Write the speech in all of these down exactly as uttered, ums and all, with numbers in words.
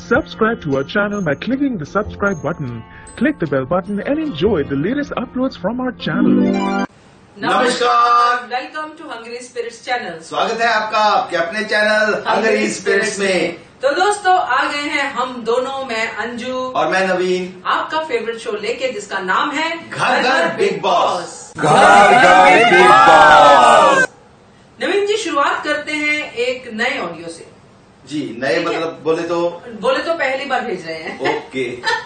Subscribe to our channel by clicking the subscribe button. Click the bell button and enjoy the latest uploads from our channel. नमस्कार, welcome to hungry spirits channel. स्वागत है आपका आपके अपने channel Hungary spirits में। तो दोस्तों आ गए हैं हम दोनों, मैं अंजू और मैं नवीन, आपका फेवरेट शो लेके जिसका नाम है घर घर बिग बॉस। घर घर बिग बॉस। नवीन जी, शुरुआत करते हैं एक नए ऑडियो से। जी, नए मतलब बोले तो बोले तो पहली बार भेज रहे हैं। ओके।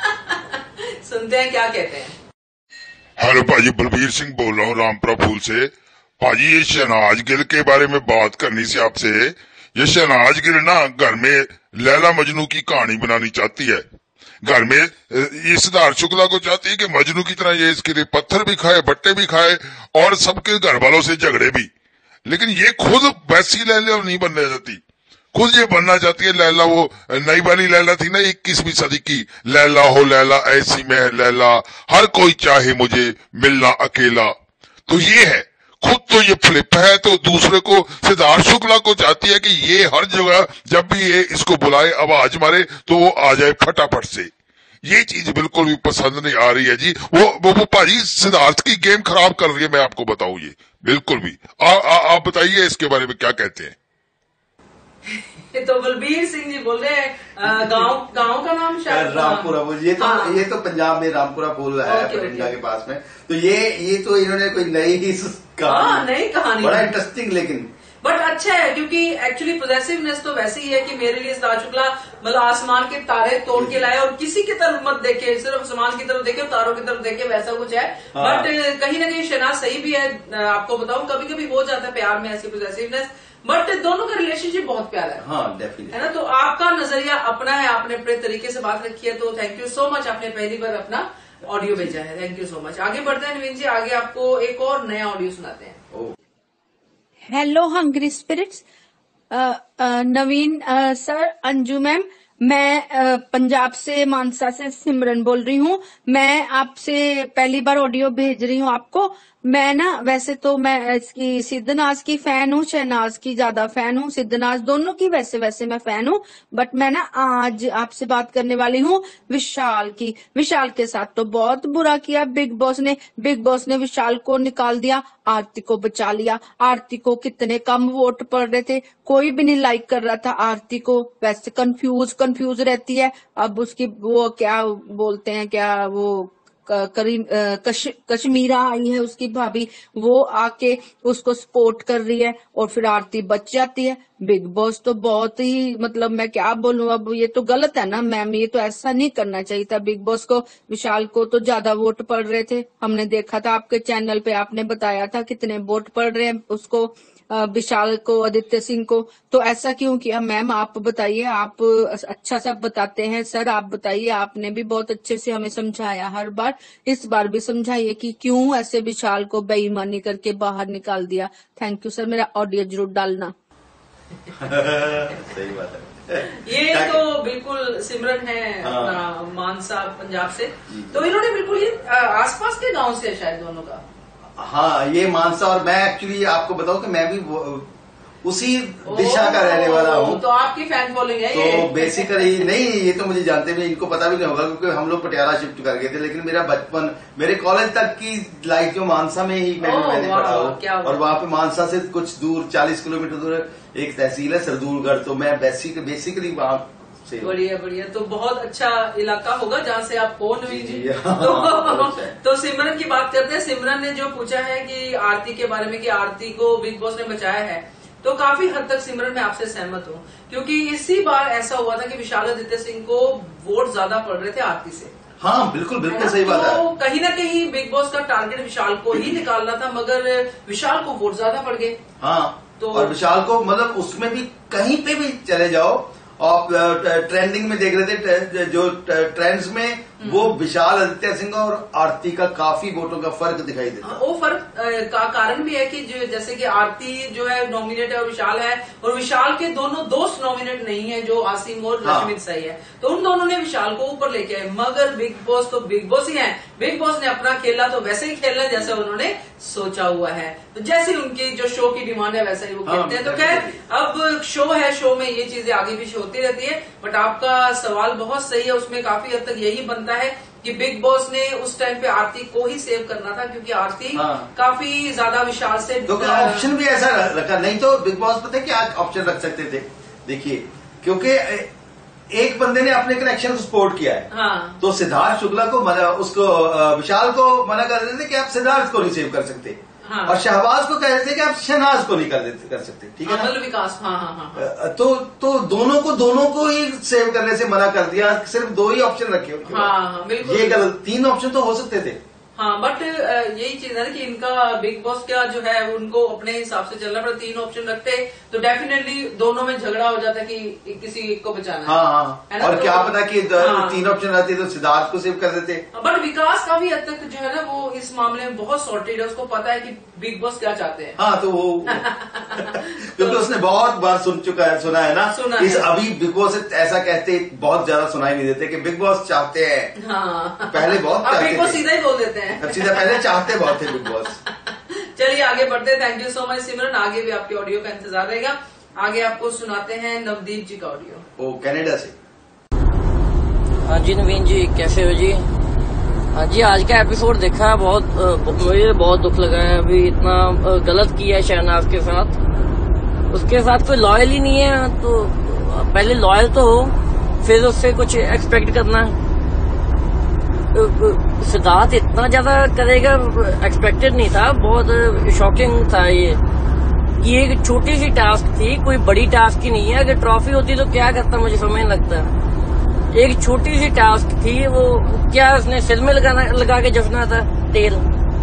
सुनते हैं क्या कहते हैं। हेलो भाजी, बलबीर सिंह बोल रहा हूँ रामपुरा फूल से। भाजी, ये शहनाज गिल के बारे में बात करनी से आपसे। ये शहनाज गिल ना घर में लैला मजनू की कहानी बनानी चाहती है। घर में ये सिद्धार्थ शुक्ला को चाहती है कि मजनू की तरह ये इसके लिए पत्थर भी खाए, बट्टे भी खाए और सबके घर वालों से झगड़े भी। लेकिन ये खुद वैसी लैला नहीं बनना चाहती, खुद ये बनना चाहती है लैला, वो नई वाली लैला थी ना इक्कीसवीं सदी की। लैला हो लैला ऐसी मैं लैला, हर कोई चाहे मुझे मिलना अकेला। तो ये है, खुद तो ये फ्लिप है, तो दूसरे को सिद्धार्थ शुक्ला को चाहती है कि ये हर जगह जब भी ये इसको बुलाए आवाज मारे तो वो आ जाए फटाफट से। ये चीज बिल्कुल भी पसंद नहीं आ रही है जी। वो वो, वो भाजी सिद्धार्थ की गेम खराब कर रही है, मैं आपको बताऊं। ये बिल्कुल भी आ, आ, आप बताइए इसके बारे में क्या कहते हैं। तो बलबीर सिंह जी बोल रहे हैं गांव गांव का नाम शायद रामपुरा फूल। ये तो हाँ। ये तो पंजाब में रामपुरा फूल है, बठिंडा के पास में। तो ये ये तो इन्होंने कोई नई ही हाँ, नई कहानी, बड़ा इंटरेस्टिंग। लेकिन बट अच्छा है क्योंकि एक्चुअली पोजेसिवनेस तो वैसे ही है कि मेरे लिए सिद्धार्थ शुक्ला मतलब आसमान के तारे तोड़ के लाए और किसी की तरफ मत देखे, सिर्फ आसमान की तरफ देखे, तारों की तरफ देखे, वैसा कुछ है। हाँ। बट कहीं ना कहीं शहनाज सही भी है। आपको बताऊं, कभी कभी हो जाता है प्यार में ऐसी पोजेसिवनेस, बट दोनों का रिलेशनशिप बहुत प्यारा है। हाँ, डेफिनेटली है ना। तो आपका नजरिया अपना है, आपने अपने तरीके से बात रखी है, तो थैंक यू सो मच। आपने पहली बार अपना ऑडियो भेजा है, थैंक यू सो मच। आगे बढ़ते हैं नवीन जी, आगे आपको एक और नया ऑडियो सुनाते हैं। Hello hungry spirits, Naveen sir, Anju ma'am, मैं uh, पंजाब से मानसा से सिमरन बोल रही हूँ। मैं आपसे पहली बार ऑडियो भेज रही हूँ आपको। मैं ना वैसे तो मैं इसकी सिद्धनाज की फैन हूँ, शहनाज की ज्यादा फैन हूँ, सिद्धनाज दोनों की वैसे वैसे मैं फैन हूँ। बट मैं ना आज आपसे बात करने वाली हूँ विशाल की। विशाल के साथ तो बहुत बुरा किया बिग बॉस ने। बिग बॉस ने विशाल को निकाल दिया, आरती को बचा लिया। आरती को कितने कम वोट पड़ रहे थे, कोई भी नहीं लाइक कर रहा था आरती को। वैसे कंफ्यूज कंफ्यूज रहती है। अब उसकी वो क्या बोलते हैं, क्या वो करीम कश, कश्मीरा आई है उसकी भाभी, वो आके उसको सपोर्ट कर रही है और फिर आरती बच जाती है। बिग बॉस तो बहुत ही मतलब मैं क्या बोलूं, अब ये तो गलत है ना मैम, ये तो ऐसा नहीं करना चाहिए था बिग बॉस को। विशाल को तो ज्यादा वोट पड़ रहे थे, हमने देखा था आपके चैनल पे, आपने बताया था कितने वोट पड़ रहे हैं उसको, विशाल को, आदित्य सिंह को। तो ऐसा क्यों किया मैम, आप बताइए। आप अच्छा सब बताते हैं सर, आप बताइए। आपने भी बहुत अच्छे से हमें समझाया हर बार, इस बार भी समझाइए कि क्यों ऐसे विशाल को बेईमानी करके बाहर निकाल दिया। थैंक यू सर, मेरा ऑडियो जरूर डालना। सही बात है। ये तो बिल्कुल सिमरन है अपना मानसा पंजाब से। तो इन्होंने बिल्कुल ये आसपास के गांव से है शायद दोनों का। हाँ, ये मानसा और मैं एक्चुअली आपको बताऊं कि मैं भी उसी दिशा का रहने वाला हूँ। तो आपकी फैन फॉलोइंग है। तो बेसिकली नहीं, ये तो मुझे जानते भी, इनको पता भी नहीं होगा क्योंकि हम लोग पटियाला शिफ्ट कर गए थे। लेकिन मेरा बचपन, मेरे कॉलेज तक की लाइफ जो मानसा में ही मैं, मैंने पढ़ा हूँ। और वहाँ पे मानसा से कुछ दूर चालीस किलोमीटर दूर एक तहसील है सरदूलगढ़। तो मैं बेसिक बेसिकली वहाँ से। बढ़िया बढ़िया। तो बहुत अच्छा इलाका होगा जहाँ से आप हो नवीन जी। हाँ, तो, तो सिमरन की बात करते हैं। सिमरन ने जो पूछा है कि आरती के बारे में कि आरती को बिग बॉस ने बचाया है, तो काफी हद तक सिमरन मैं आपसे सहमत हूँ। क्योंकि इसी बार ऐसा हुआ था कि विशाल आदित्य सिंह को वोट ज्यादा पड़ रहे थे आरती से। हाँ, बिल्कुल बिल्कुल सही बात है। तो कहीं ना कहीं बिग बॉस का टारगेट विशाल को ही निकालना था, मगर विशाल को वोट ज्यादा पड़ गए। हाँ, तो और विशाल को मतलब उसमें भी कहीं पे भी चले जाओ, आप ट्रेंडिंग में देख रहे थे, जो ट्रेंड्स में वो विशाल आदित्य सिंह और आरती का काफी वोटों का फर्क दिखाई देता है। वो फर्क का कारण भी है कि जो जैसे कि आरती जो है नॉमिनेट है और विशाल है, और विशाल के दोनों दोस्त नॉमिनेट नहीं है जो आसिम और रश्मित सही है, तो उन दोनों ने विशाल को ऊपर लेके आए। मगर बिग बॉस तो बिग बॉस ही है, बिग बॉस ने अपना खेला तो वैसे ही खेलना जैसे उन्होंने सोचा हुआ है, तो जैसे उनकी जो शो की डिमांड है वैसे ही वो खेलते हैं। तो खैर अब शो है, शो में ये चीजें आगे पीछे होती रहती है। बट आपका सवाल बहुत सही है, उसमें काफी हद तक यही बनता है कि बिग बॉस ने उस टाइम पे आरती को ही सेव करना था, क्योंकि आरती हाँ। काफी ज्यादा विशाल से तो ऑप्शन भी ऐसा रखा, नहीं तो बिग बॉस पता है क्या ऑप्शन रख सकते थे। देखिए क्योंकि एक बंदे ने अपने कनेक्शन को सपोर्ट किया है, हाँ। तो सिद्धार्थ शुक्ला को मना, उसको विशाल को मना कर देते कि आप सिद्धार्थ को नहीं सेव कर सकते, हाँ। और शहबाज को कह रहे थे कि आप शहनाज को नहीं कर देते कर सकते, ठीक है ना, विकास हाँ हाँ हाँ। तो तो दोनों को दोनों को ही सेव करने से मना कर दिया, सिर्फ दो ही ऑप्शन रखे उनके हाँ, हाँ, बिल्कुल ये गलत, तीन ऑप्शन तो हो सकते थे। हाँ बट यही चीज है ना कि इनका बिग बॉस का जो है उनको अपने हिसाब से चलना पड़ा। तीन ऑप्शन रखते तो डेफिनेटली दोनों में झगड़ा हो जाता कि किसी एक को बचाना हाँ हाँ है ना, और तो, क्या पता कि हाँ, तीन ऑप्शन रहते तो सिद्धार्थ को सेव कर देते। बट विकास काफी हद तक जो है ना वो इस मामले में बहुत सॉर्टेड है, उसको पता है कि बिग बॉस क्या चाहते हैं। हाँ तो वो क्योंकि उसने बहुत बार सुन चुका है, सुना है ना सुना इस है। अभी बिग बॉस ऐसा कहते बहुत ज्यादा सुनाई नहीं देते कि बिग बॉस चाहते हैं, हाँ। पहले बहुत बिग बॉस सीधा ही बोल देते हैं, सीधा पहले चाहते बहुत थे बिग बॉस। चलिए आगे बढ़ते हैं। Thank you so much Simran, आगे भी आपके ऑडियो का इंतजार रहेगा। आगे आपको सुनाते हैं नवदीप जी का ऑडियो, ओ कनाडा से। हाँ जी नवीन जी कैसे हो जी? हाँ जी आज का एपिसोड देखा, बहुत मुझे बहुत दुख लगा है। अभी इतना गलत किया है शहनाज के साथ, उसके साथ कोई लॉयल ही नहीं है। तो पहले लॉयल तो हो, फिर उससे कुछ एक्सपेक्ट करना। सिद्धार्थ इतना ज्यादा करेगा एक्सपेक्टेड नहीं था, बहुत शॉकिंग था ये। ये एक छोटी सी टास्क थी, कोई बड़ी टास्क ही नहीं है। अगर ट्रॉफी होती तो क्या करता मुझे समझ नहीं लगता। एक छोटी सी टास्क थी, वो क्या उसने सिर में लगाना लगा के जफना था तेल,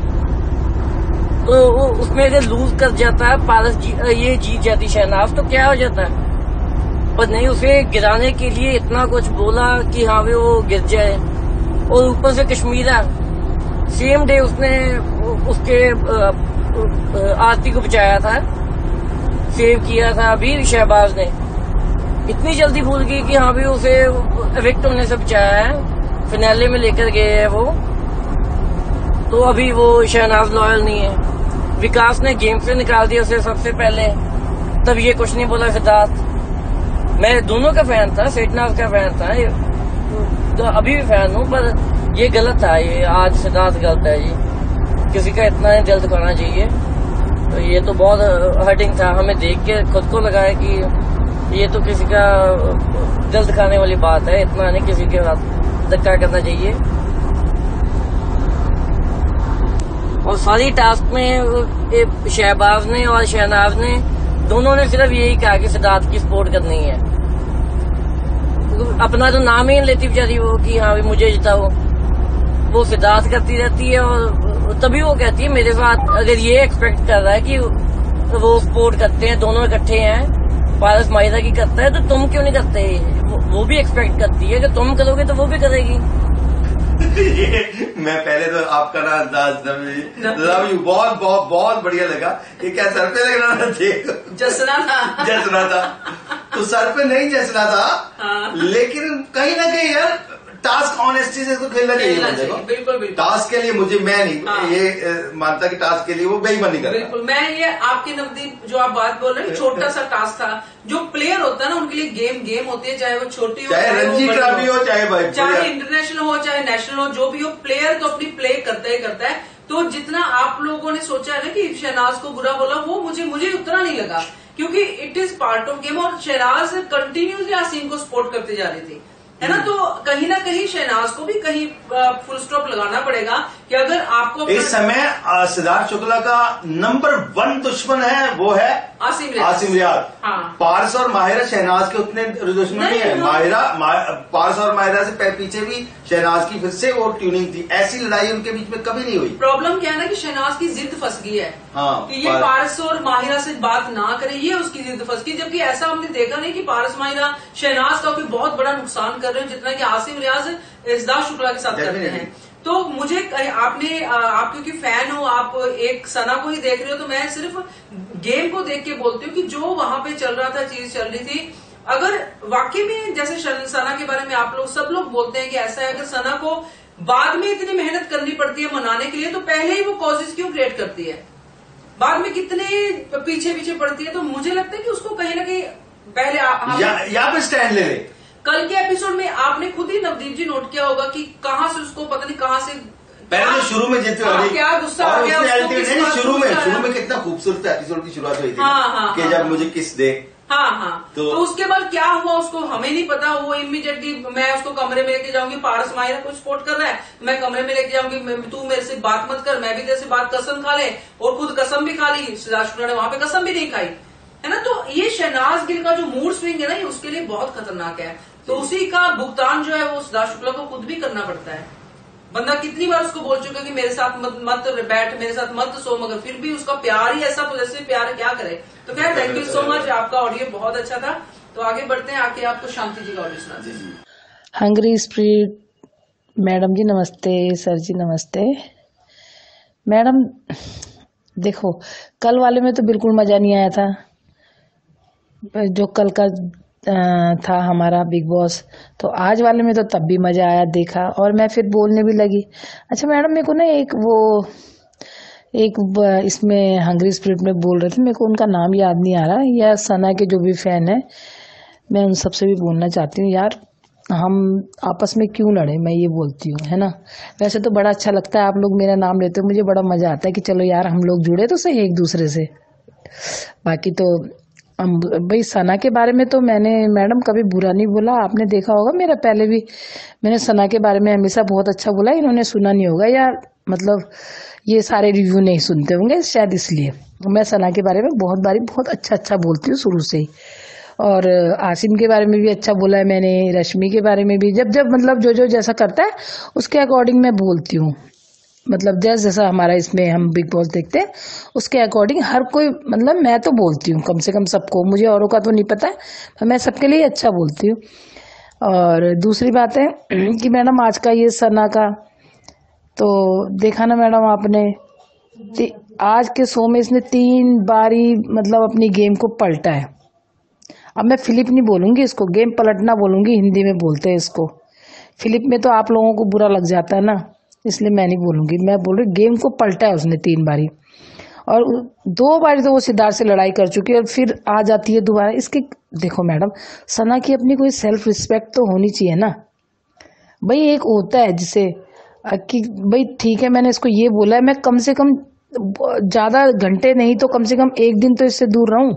तो वो उसमें अगर लूज कर जाता है पारस जी, ये जीत जाती शहनाज तो क्या हो जाता है। पर नहीं, उसे गिराने के लिए इतना कुछ बोला कि हाँ भी वो गिर जाए। और ऊपर से कश्मीरा सेम डे उसने उसके आरती को बचाया था, सेव किया था। अभी शहबाज ने इतनी जल्दी भूल गई कि हाँ भी उसे एविक्ट होने से बचाया है, फिनाले में लेकर गए हैं वो। तो अभी वो शहनाज लॉयल नहीं है। विकास ने गेम से निकाल दिया उसे सबसे पहले, तब ये कुछ नहीं बोला सिद्धार्थ। मैं दोनों का फैन था, शेटनाज का फैन था, तो अभी भी फैन हूँ, पर ये गलत था। ये आज सिद्धार्थ गलत है जी, किसी का इतना नहीं दिल दुखाना चाहिए। तो ये तो बहुत हर्टिंग था, हमें देख के खुद को लगा है कि ये तो किसी का दिल दिखाने वाली बात है, इतना नहीं किसी के साथ धक्का करना चाहिए। और सारी टास्क में शहबाज ने और शहनाज ने दोनों ने सिर्फ यही कहा कि सिद्धार्थ की सपोर्ट करनी है। अपना तो नाम ही लेती बेचारी वो कि हाँ भी मुझे जिताओ, वो सिद्धार्थ करती रहती है। और तभी वो कहती है मेरे साथ, अगर ये एक्सपेक्ट कर रहा है कि वो सपोर्ट करते हैं, दोनों इकट्ठे हैं, पारस माहिरा की करता है, तो तुम क्यों नहीं करते? वो, वो भी एक्सपेक्ट करती है कि तुम करोगे तो वो भी करेगी। मैं पहले तो आपका ना अंदाज लव यू बहुत बहुत बहुत बढ़िया लगा। ये क्या सर पे लगना था? जसना था जसना था तो सर पे नहीं जसना था, हाँ। लेकिन कहीं ना कहीं यार टास्क ऑनेस्टी से तो खेलना चाहिए बंदे को। बिल्कुल बिल्कुल। टास्क के लिए मुझे मैं नहीं हाँ। ये मानता कि टास्क के लिए वो बेईमानी करता। बिल्कुल, मैं ये आपके नवदीप जो आप बात बोल रहे हैं, छोटा सा टास्क था। जो प्लेयर होता है ना उनके लिए गेम गेम होती है, चाहे वो छोटी हो, चाहे रणजी ट्रॉफी हो, चाहे चाहे इंटरनेशनल हो, चाहे नेशनल हो, जो भी हो, प्लेयर तो अपनी प्ले करता ही करता है। तो जितना आप लोगों ने सोचा है ना कि शहनाज को बुरा बोला, वो मुझे मुझे उतना नहीं लगा, क्योंकि it is part of game. और शहनाज कंटिन्यूसली आसिम को सपोर्ट करती जा रही थी, है ना। तो कहीं ना कहीं शहनाज को भी कहीं फुल स्टॉप लगाना पड़ेगा कि अगर आपको इस समय सिद्धार्थ शुक्ला का नंबर वन दुश्मन है वो है आसिम रियाज आसिम रियाज हाँ। पारस और माहिरा शहनाज के उतने दुश्मन नहीं है। माहिरा पारस और माहिरा से पीछे भी शहनाज की फिर से वो ट्यूनिंग थी, ऐसी लड़ाई उनके बीच में कभी नहीं हुई। प्रॉब्लम क्या है ना कि शहनाज की जिद फंस गई है हाँ, कि ये पारस और माहिरा से बात ना करे, ये उसकी जिद फंस गई। जबकि ऐसा हमने देखा नहीं कि पारस माहिरा शहनाज का कोई बहुत बड़ा नुकसान कर रहे हैं जितना कि आसिम रियाज सिद्धार्थ शुक्ला के साथ करते हैं। तो मुझे आपने आप क्योंकि फैन हो, आप एक सना को ही देख रहे हो, तो मैं सिर्फ गेम को देख के बोलती हूँ कि जो वहां पे चल रहा था, चीज चल रही थी, अगर वाकई में जैसे सना के बारे में आप लोग सब लोग बोलते हैं कि ऐसा है, अगर सना को बाद में इतनी मेहनत करनी पड़ती है मनाने के लिए, तो पहले ही वो कॉजेज क्यों क्रिएट करती है, बाद में कितने पीछे पीछे पड़ती है। तो मुझे लगता है कि उसको कहीं ना कहीं पहले यहाँ पे स्टैंड ले ले। कल के एपिसोड में आपने खुद ही नवदीप जी नोट किया होगा कि कहाँ से उसको पता नहीं कहाँ से पहले तो शुरू में जीते हाँ, क्या गुस्सा आ गया उसको, शुरू में शुरू में कितना खूबसूरत एपिसोड की शुरुआत हुई थी हाँ, हाँ, कि हाँ, जब हाँ, मुझे किस दे हाँ हाँ तो, तो उसके बाद क्या हुआ उसको हमें नहीं पता। वो इमीडिएटली मैं उसको कमरे में लेके जाऊंगी, पारस माहिरा को सपोर्ट कर रहा है, मैं कमरे में लेके जाऊंगी, तू मेरे से बात मत कर, मैं भी तेरे से बात, कसम खा ले, और खुद कसम भी खा ली। सिद्धार्थ शुक्ला ने वहां पे कसम भी नहीं खाई है ना। तो ये शहनाज गिल का जो मूड स्विंग है ना, ये उसके लिए बहुत खतरनाक है। तो उसी का भुगतान जो है वो सिद्धार्थ शुक्ला को खुद भी करना पड़ता है। बंदा कितनी बार उसको बोल चुका कि मेरे साथ मत मत बैठ, मेरे साथ मत सो, मगर फिर भी उसका प्यार ही ऐसा पोजेसिव प्यार है, क्या करे। तो खैर थैंक यू सो मच, आपका ऑडियो बहुत अच्छा था। तो आगे बढ़ते हैं, आके आपको शांति जी का ऑडियो सुना दीजिए। हंग्री स्पिरिट मैडम जी नमस्ते, सर जी नमस्ते। मैडम देखो, कल वाले में तो बिल्कुल मजा नहीं आया था, जो कल का था हमारा बिग बॉस, तो आज वाले में तो तब भी मजा आया देखा, और मैं फिर बोलने भी लगी। अच्छा मैडम, मेरे को ना एक वो एक इसमें हंग्री स्पिरिट में बोल रहे थे, मेरे को उनका नाम याद नहीं आ रहा, या सना के जो भी फैन है, मैं उन सबसे भी बोलना चाहती हूँ, यार हम आपस में क्यों लड़े, मैं ये बोलती हूँ, है ना। वैसे तो बड़ा अच्छा लगता है आप लोग मेरा नाम लेते हो, मुझे बड़ा मजा आता है कि चलो यार हम लोग जुड़े तो सही एक दूसरे से। बाकी तो भाई सना के बारे में तो मैंने मैडम कभी बुरा नहीं बोला, आपने देखा होगा मेरा पहले भी मैंने सना के बारे में हमेशा बहुत अच्छा बोला, इन्होंने सुना नहीं होगा, या मतलब ये सारे रिव्यू नहीं सुनते होंगे शायद, इसलिए मैं सना के बारे में बहुत बारी बहुत अच्छा अच्छा बोलती हूँ शुरू से ही। और आसिम के बारे में भी अच्छा बोला है मैंने, रश्मि के बारे में भी, जब जब मतलब जो जो जैसा करता है उसके अकॉर्डिंग मैं बोलती हूँ, मतलब जैसा जैसा हमारा इसमें हम बिग बॉस देखते हैं उसके अकॉर्डिंग हर कोई, मतलब मैं तो बोलती हूँ कम से कम सबको, मुझे औरों का तो नहीं पता, मैं सबके लिए अच्छा बोलती हूँ। और दूसरी बात है कि मैडम आज का ये सना का तो देखा ना मैडम आपने, आज के शो में इसने तीन बारी मतलब अपनी गेम को पलटा है। अब मैं फिलिप नहीं बोलूंगी इसको, गेम पलटना बोलूंगी, हिंदी में बोलते हैं इसको, फिलिप में तो आप लोगों को बुरा लग जाता है ना, इसलिए मैं नहीं बोलूंगी, मैं बोल रही गेम को पलटा है उसने तीन बारी, और दो बारी तो वो सिद्धार्थ से लड़ाई कर चुकी है और फिर आ जाती है दोबारा। इसके देखो मैडम, सना की अपनी कोई सेल्फ रिस्पेक्ट तो होनी चाहिए ना भाई। एक होता है जिसे कि भाई ठीक है मैंने इसको ये बोला है, मैं कम से कम ज्यादा घंटे नहीं तो कम से कम एक दिन तो इससे दूर रहूं,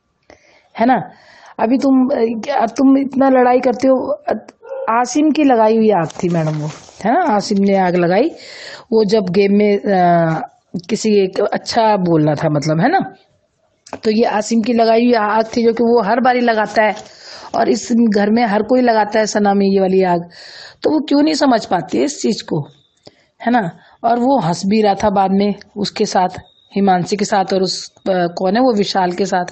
है ना। अभी तुम तुम इतना लड़ाई करते हो, आसिम की लगाई हुई आग थी मैडम वो, है ना, आसिम ने आग लगाई वो जब गेम में आ, किसी एक अच्छा बोलना था मतलब, है ना, तो ये आसिम की लगाई हुई आग थी जो कि वो हर बारी लगाता है और इस घर में हर कोई लगाता है सना में ये वाली आग, तो वो क्यों नहीं समझ पाती है इस चीज को, है ना। और वो हंस भी रहा था बाद में उसके साथ, हिमांशी के साथ, और उस आ, कौन है वो विशाल के साथ,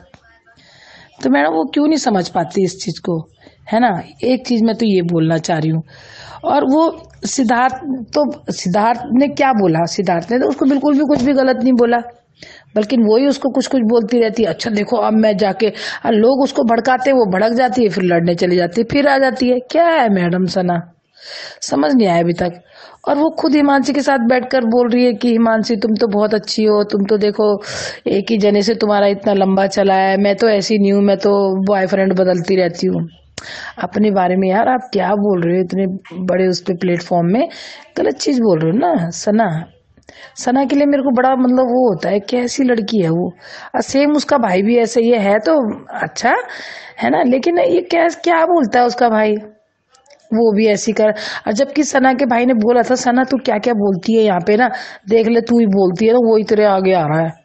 तो मैडम वो क्यों नहीं समझ पाती इस चीज को, है ना। एक चीज मैं तो ये बोलना चाह रही हूँ। और वो सिद्धार्थ, तो सिद्धार्थ ने क्या बोला, सिद्धार्थ ने तो उसको बिल्कुल भी कुछ भी गलत नहीं बोला, बल्कि वो ही उसको कुछ कुछ बोलती रहती है। अच्छा देखो अब मैं जाके, लोग उसको भड़काते, वो भड़क जाती है, फिर लड़ने चली जाती है, फिर आ जाती है। क्या है मैडम सना, समझ नहीं आया अभी तक। और वो खुद हिमांशी के साथ बैठकर बोल रही है कि हिमांशी तुम तो बहुत अच्छी हो, तुम तो देखो एक ही जने से तुम्हारा इतना लंबा चला है, मैं तो ऐसी नहीं हूँ, मैं तो बॉयफ्रेंड बदलती रहती हूँ। अपने बारे में यार आप क्या बोल रहे हो इतने बड़े उस पे प्लेटफॉर्म में, गलत चीज बोल रहे हो ना। सना सना के लिए मेरे को बड़ा मतलब वो होता है, कैसी लड़की है वो, सेम उसका भाई भी ऐसे ही है तो अच्छा है ना, लेकिन ये क्या क्या बोलता है उसका भाई, वो भी ऐसी कर। और जबकि सना के भाई ने बोला था सना तू क्या क्या बोलती है यहाँ पे ना, देख ले तू ही बोलती है, तो वही तेरे आगे आ रहा है,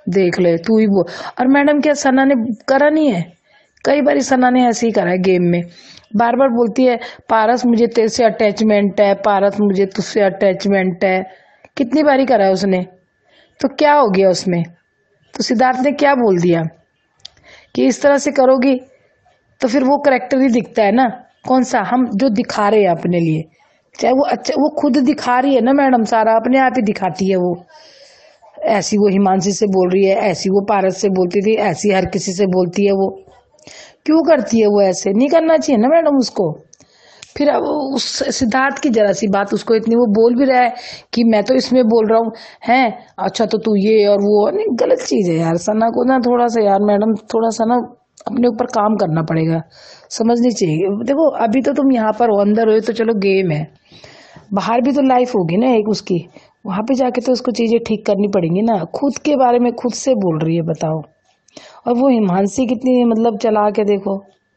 देख ले तू ही बोल। और मैडम क्या सना ने करा नहीं है? कई बार सना ने ऐसे ही करा है गेम में, बार बार बोलती है पारस मुझे तेरे से अटैचमेंट है, पारस मुझे तुझसे अटैचमेंट है। कितनी बारी करा है उसने, तो क्या हो गया उसमें? तो सिद्धार्थ ने क्या बोल दिया कि इस तरह से करोगी तो फिर वो करेक्टर ही दिखता है ना, कौन सा हम जो दिखा रहे हैं अपने लिए, चाहे वो अच्छा वो खुद दिखा रही है ना मैडम, सारा अपने आप ही दिखाती है वो। ऐसी वो हिमांशी से बोल रही है, ऐसी वो पारस से बोलती थी, ऐसी हर किसी से बोलती है वो। क्यों करती है वो? ऐसे नहीं करना चाहिए ना मैडम उसको। फिर अब उस सिद्धार्थ की जरा सी बात उसको इतनी, वो बोल भी रहा है कि मैं तो इसमें बोल रहा हूँ हैं, अच्छा तो तू ये और वो, नहीं गलत चीज है यार। सना को ना थोड़ा सा यार मैडम थोड़ा सा ना अपने ऊपर काम करना पड़ेगा, समझनी चाहिए। देखो अभी तो तुम यहाँ पर हो, अंदर हो तो चलो गेम है, बाहर भी तो लाइफ होगी ना एक उसकी, वहां पे जाके तो उसको चीजें ठीक करनी पड़ेंगी ना। खुद के बारे में खुद से बोल रही है, बताओ। और वो हिमांशी कितनी मतलब चला के देखो,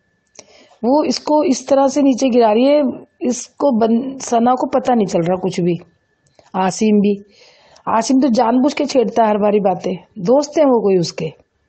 वो इसको इस तरह से नीचे गिरा रही है, इसको बन, सना को पता नहीं चल रहा कुछ भी। आसिम भी, आसिम तो जानबूझ के छेड़ता है हर बारी बातें, दोस्त हैं वो कोई उसके,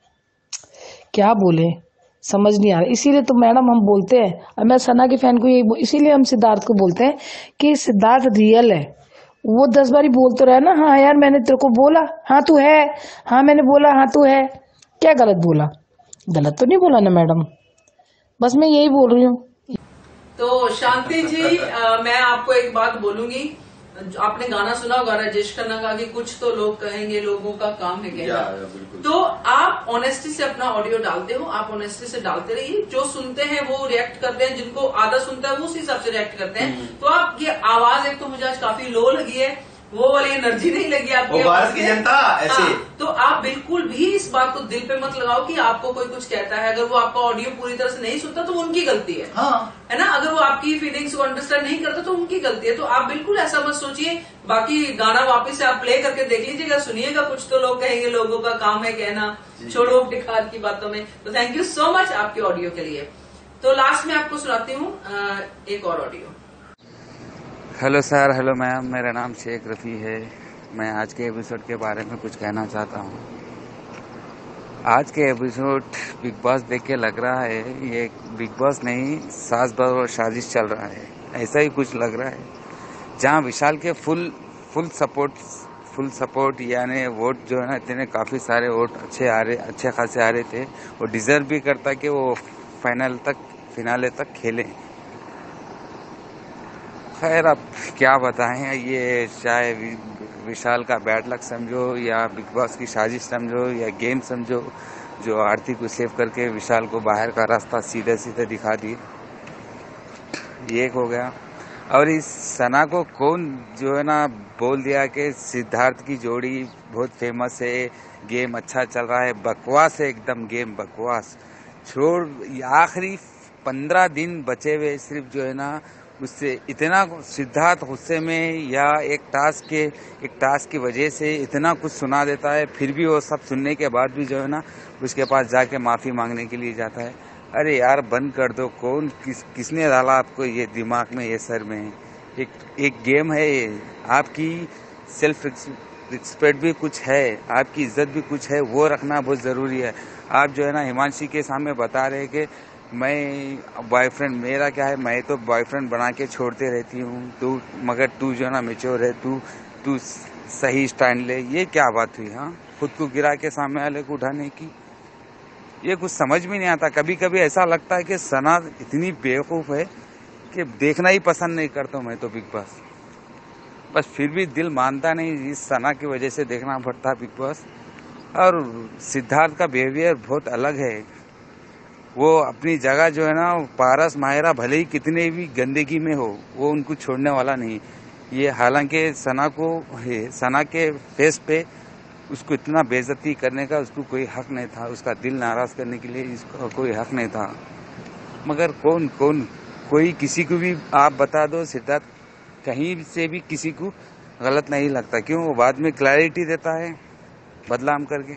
क्या बोले समझ नहीं आ रहा। इसीलिए तो मैडम हम बोलते हैं, और मैं सना के फैन को यही, इसीलिए हम सिद्धार्थ को बोलते हैं कि सिद्धार्थ रियल है। वो दस बारी बोल तो रहा है ना, हाँ यार मैंने तेरे को बोला, हाँ तू है, हाँ मैंने बोला, हाँ तू है। क्या गलत बोला? गलत तो नहीं बोला ना मैडम, बस मैं यही बोल रही हूँ। तो शांति जी आ, मैं आपको एक बात बोलूंगी, आपने गाना सुना होगा राजेश खन्ना का कि कुछ तो लोग कहेंगे, लोगों का काम है कहना। तो आप ऑनेस्टी से अपना ऑडियो डालते हो, आप ऑनेस्टी से डालते रहिए, जो सुनते हैं वो रिएक्ट करते हैं, जिनको आधा सुनता है वो उस हिसाब से रिएक्ट करते हैं। तो आप ये आवाज, एक तो मुझे आज काफी लो लगी है, वो वाली एनर्जी नहीं लगी आपकी, भारत की जनता ऐसे। हाँ, तो आप बिल्कुल भी इस बात को दिल पे मत लगाओ कि आपको कोई कुछ कहता है। अगर वो आपका ऑडियो पूरी तरह से नहीं सुनता तो उनकी गलती है, हाँ। है ना। अगर वो आपकी फीलिंग्स को अंडरस्टैंड नहीं करता तो उनकी गलती है। तो आप बिल्कुल ऐसा मत सोचिए। बाकी गाना वापस से आप प्ले करके देख लीजिएगा, सुनिएगा, कुछ तो लोग कहेंगे, लोगों का काम है कहना, छोड़ो बेकार की बातों में। तो थैंक यू सो मच आपके ऑडियो के लिए। तो लास्ट में आपको सुनाती हूँ एक और audio. Hello sir, hello ma'am, मेरा नाम शेख रफ़ी है। मैं आज के एपिसोड के बारे में कुछ कहना चाहता हूँ। आज के एपिसोड बिग बॉस देख के लग रहा है ये बिग बॉस नहीं, सास बहू और साजिश चल रहा है, ऐसा ही कुछ लग रहा है। जहाँ विशाल के full full support full support यानी वोट जो है ना, इतने काफ़ी सारे वोट अच्छे आ रहे अच्छे खासे आ रहे थे, वो डिजर्व भी करता कि वो फाइनल तक फिनाले तक खेलें। खैर अब क्या बताएं, ये चाहे विशाल का बैड लक समझो या बिग बॉस की साजिश समझो या गेम समझो, जो आरती को सेव करके विशाल को बाहर का रास्ता सीधे सीधे दिखा दिए, ये एक हो गया। और इस सना को कौन जो है ना बोल दिया कि सिद्धार्थ की जोड़ी बहुत फेमस है, गेम अच्छा चल रहा है, बकवास है एकदम, गेम बकवास। छोड़, आखिरी पंद्रह दिन बचे हुए सिर्फ जो है ना, उससे इतना सिद्धार्थ गुस्से में या एक टास्क के एक टास्क की वजह से इतना कुछ सुना देता है, फिर भी वो सब सुनने के बाद भी जो है ना उसके पास जाके माफी मांगने के लिए जाता है। अरे यार बंद कर दो। कौन किस किसने डाला आपको ये दिमाग में, ये सर में? एक एक गेम है ये, आपकी सेल्फ रिस्पेक्ट भी कुछ है, आपकी इज्जत भी कुछ है, वो रखना बहुत जरूरी है। आप जो है ना हिमांशी के सामने बता रहे कि मैं बॉयफ्रेंड, मेरा क्या है, मैं तो बॉयफ्रेंड बना के छोड़ते रहती हूँ, तू मगर तू जो है ना मेच्योर है, तू तू सही स्टैंड ले। ये क्या बात हुई? हाँ, खुद को गिरा के सामने वाले को उठाने की, ये कुछ समझ में नहीं आता। कभी कभी ऐसा लगता है कि सना इतनी बेवकूफ़ है कि देखना ही पसंद नहीं करता हूँ मैं तो बिग बॉस, बस फिर भी दिल मानता नहीं, इस सना की वजह से देखना पड़ता बिग बॉस। और सिद्धार्थ का बिहेवियर बहुत अलग है, वो अपनी जगह जो है ना, पारस माहिरा भले ही कितने भी गंदगी में हो, वो उनको छोड़ने वाला नहीं। ये हालांकि सना को सना के फेस पे उसको इतना बेइज्जती करने का उसको कोई हक नहीं था, उसका दिल नाराज करने के लिए इसको कोई हक नहीं था। मगर कौन कौन कोई किसी को भी आप बता दो, सिद्धार्थ कहीं से भी किसी को गलत नहीं लगता। क्यों? वो बाद में क्लैरिटी देता है बदलाम करके।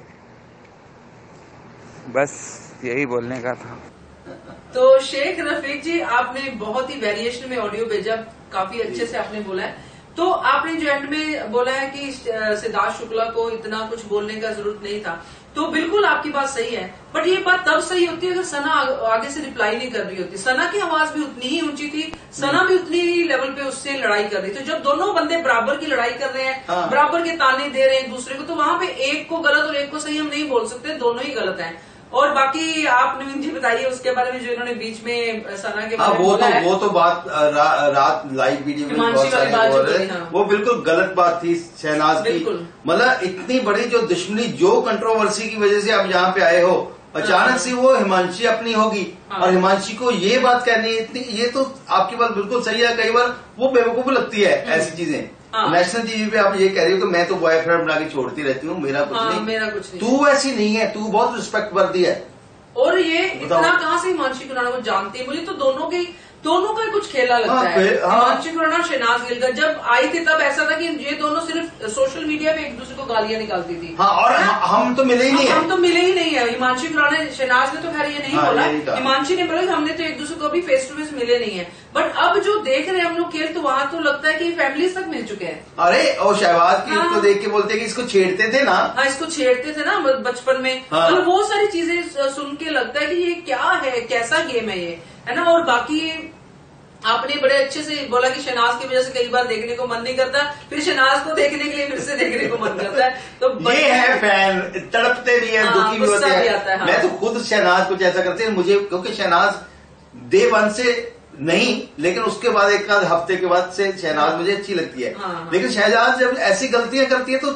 बस यही बोलने का था। तो शेख रफीक जी, आपने बहुत ही वेरिएशन में ऑडियो भेजा, काफी अच्छे से आपने बोला है। तो आपने जो एंड में बोला है कि सिद्धार्थ शुक्ला को इतना कुछ बोलने का जरूरत नहीं था, तो बिल्कुल आपकी बात सही है, बट ये बात तब सही होती है अगर सना आगे से रिप्लाई नहीं कर रही होती। सना की आवाज भी उतनी ही ऊंची थी, सना भी उतनी ही लेवल पे उससे लड़ाई कर रही थी। जब दोनों बंदे बराबर की लड़ाई कर रहे हैं, हाँ। बराबर के ताने दे रहे हैं एक दूसरे को, तो वहां पे एक को गलत और एक को सही हम नहीं बोल सकते, दोनों ही गलत हैं। और बाकी आप नवीन जी बताइए उसके बारे में जो इन्होंने बीच में सना के बारे में वो तो वो तो बात रा, रात लाइव वीडियो में बहुत सारे बोल रहे, हाँ। वो बिल्कुल गलत बात थी शहनाज की। मतलब इतनी बड़ी जो दुश्मनी, जो कंट्रोवर्सी की वजह से आप यहाँ पे आए हो, अचानक से वो हिमांशी अपनी होगी, हाँ। और हिमांशी को ये बात कहनी है इतनी, ये तो आपकी बात बिल्कुल सही है। कई बार वो बेवकूफ लगती है ऐसी चीजें। हाँ। नेशनल टीवी पे आप ये कह रही हो कि मैं तो बॉयफ्रेंड बना के छोड़ती रहती हूँ, मेरा कुछ हाँ, नहीं, मेरा कुछ नहीं, तू ऐसी नहीं है, तू बहुत रिस्पेक्ट वर्दी है। और ये इतना कहाँ से हिमांशी खुराना को जानती है? मुझे तो दोनों के दोनों का कुछ खेला लगता हाँ, है। हिमांशी खुराना शहनाज गिल का जब आई थी तब ऐसा था कि ये दोनों सिर्फ सोशल मीडिया पे एक दूसरे को गालियां निकालती थी। हाँ, और हम तो मिले ही नहीं है। हम तो मिले ही नहीं है। हिमांशी खुराना, शहनाज ने तो खैर ये नहीं हाँ, बोला, हिमांशी ने बोला कि हमने तो एक दूसरे को अभी फेस टू फेस मिले नहीं है। बट अब जो देख रहे हैं हम लोग खेल, तो वहां तो लगता है कि फैमिली तक मिल चुके हैं। अरे और शहबाज की हाँ, को देख के बोलते हैं कि इसको छेड़ते थे ना। हाँ, इसको छेड़ते थे ना बचपन में। हाँ, मतलब वो सारी चीजें सुन के लगता है कि ये क्या है, कैसा गेम है ये, है ना। और बाकी आपने बड़े अच्छे से बोला कि शहनाज की वजह से कई बार देखने को मन नहीं करता, फिर शहनाज को देखने के लिए फिर से देखने को मन करता है। तो ये है फैन, तड़पते भी है, दुखी भी होते हैं। हाँ। मैं तो खुद शहनाज कुछ ऐसा करते हैं मुझे, क्योंकि शहनाज डे वन से नहीं, लेकिन उसके बाद एक आध हफ्ते के बाद से शहनाज हाँ। मुझे अच्छी लगती है। हाँ। लेकिन शहनाज जब ऐसी गलतियां करती है तो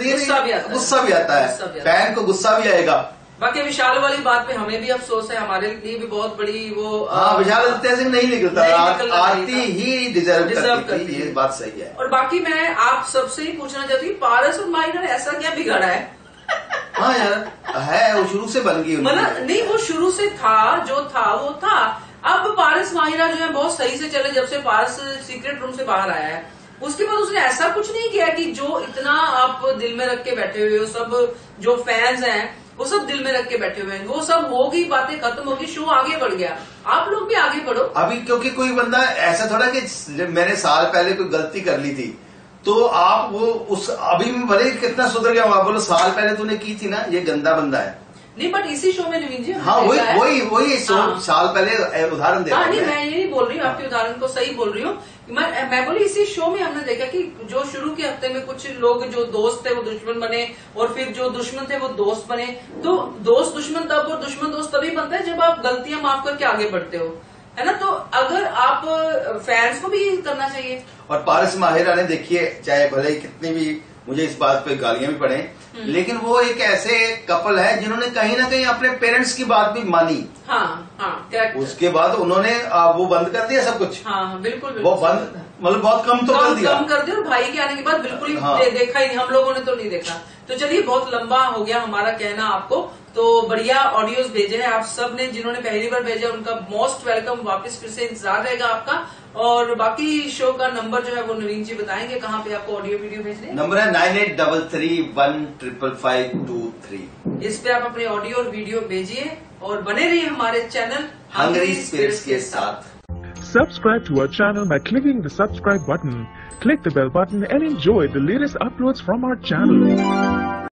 गुस्सा भी आता है, फैन को गुस्सा भी आएगा। बाकी विशाल वाली बात पे हमें भी अफसोस है, हमारे लिए भी बहुत बड़ी वो हाँ, विशाल से नहीं निकलता, आरती ही डिजर्व करती थी, ये बात सही है। और बाकी मैं आप सबसे ही पूछना चाहती हूँ, पारस और माहिरा ने ऐसा क्या बिगाड़ा है? हाँ यार, है वो शुरू से बन गई, मतलब नहीं, वो शुरू से था, जो था वो था। अब पारस माहिरा जो है बहुत सही से चले, जब से पारस सीक्रेट रूम से बाहर आया है, उसके बाद उसने ऐसा कुछ नहीं किया कि जो इतना आप दिल में रख के बैठे हुए हो, सब जो फैंस हैं वो सब दिल में रख के बैठे हुए हैं, वो सब होगी, बातें खत्म होगी, शो आगे बढ़ गया। आप लोग भी आगे बढ़ो अभी, क्योंकि कोई बंदा ऐसा थोड़ा कि मैंने साल पहले कोई गलती कर ली थी तो आप वो उस अभी भले कितना सुधर गया, आप बोलो साल पहले तूने की थी ना, ये गंदा बंदा है। नहीं, बट इसी शो में नवीन जी हाँ वही वही वही हाँ। साल पहले उदाहरण दे हाँ, नहीं मैं ये नहीं बोल रही हूँ, आपके उदाहरण को सही बोल रही हूँ। मैं मैं बोली इसी शो में हमने देखा कि जो शुरू के हफ्ते में कुछ लोग जो दोस्त थे वो दुश्मन बने, और फिर जो दुश्मन थे वो दोस्त बने। तो दोस्त दुश्मन तब और दुश्मन दोस्त तभी बनता है जब आप गलतियां माफ करके आगे बढ़ते हो, है ना। तो अगर आप फैंस को भी करना चाहिए। और पारस माहिरा ने देखिए, चाहे भले ही कितनी भी मुझे इस बात पे गालियां भी पड़े, लेकिन वो एक ऐसे कपल है जिन्होंने कहीं ना कहीं अपने पेरेंट्स की बात भी मानी। हाँ हाँ करेक्ट। उसके बाद उन्होंने वो बंद कर दिया सब कुछ। हाँ बिल्कुल, बिल्कुल वो बंद मतलब बहुत कम तो कम, कर दिया कम कर दिया। और भाई के आने के बाद बिल्कुल ही हाँ। दे, देखा ही नहीं, हम लोगों ने तो नहीं देखा। तो चलिए, बहुत लंबा हो गया हमारा कहना आपको, तो बढ़िया ऑडियोज भेजे हैं आप सब ने। जिन्होंने पहली बार भेजा उनका मोस्ट वेलकम, वापस फिर से इंतजार रहेगा आपका। और बाकी शो का नंबर जो है वो नवीन जी बताएंगे, कहाँ पे आपको ऑडियो वीडियो भेजने। नंबर है nine eight double three one triple five two three. इस पे आप अपने ऑडियो और वीडियो भेजिए और बने रहिए हमारे चैनल हंगरी स्पिरिट्स के साथ। Subscribe to our channel by clicking the subscribe button. Click the bell button and enjoy the latest uploads from our channel.